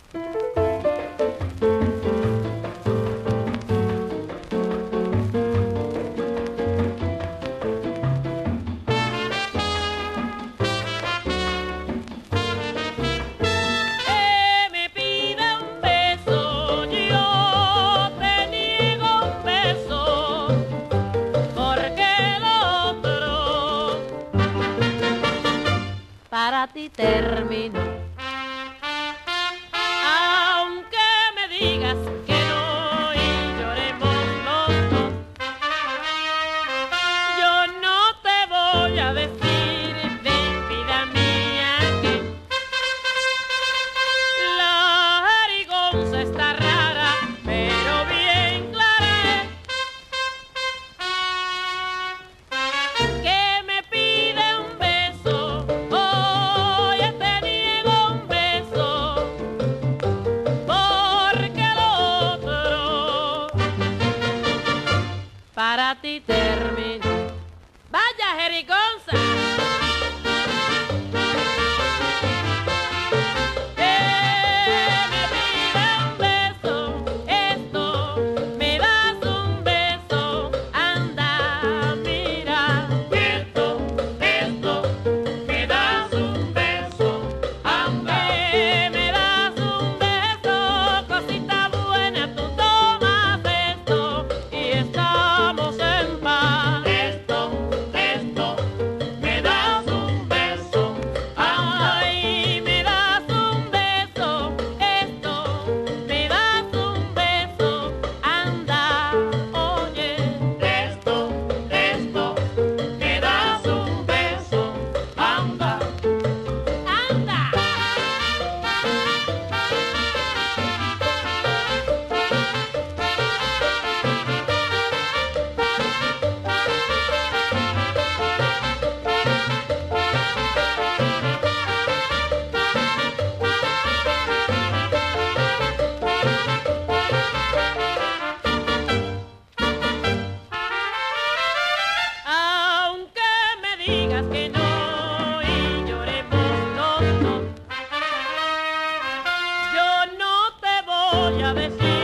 Para ti termino, aunque me digas que no y lloremos los dos. Yo no te voy a decir, ven vida mía, que la jerigonza está rara, pero bien clara es que me pide un beso. Para ti termino. ¡Vaya, jerigonza! Digas que no y lloremos los dos. Yo no te voy a decir